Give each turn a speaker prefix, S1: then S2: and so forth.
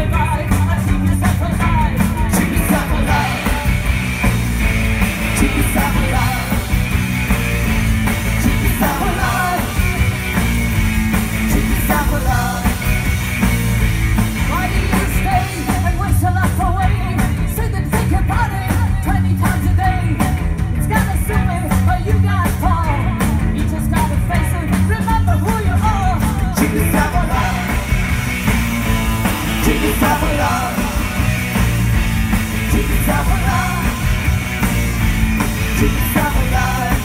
S1: survive. Keep yourself alive. Keep yourself alive. Keep yourself alive. Keep yourself alive. Keep yourself alive. Why do you stay and waste your life away? Sit and think about it 20 times a day. It's kinda stupid, but you gotta fall. You just gotta face it. Remember who you are. Keep yourself alive. Keep yourself alive. Keep yourself alive. Keep yourself alive.